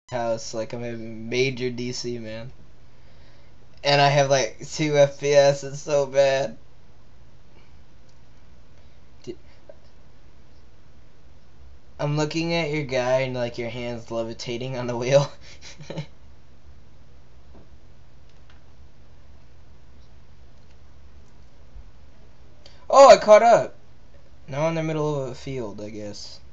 house like I'm a major DC man. And I have like 2 FPS, it's so bad. I'm looking at your guy and like your hands levitating on the wheel. Oh, I caught up. Now I'm in the middle of a field, I guess.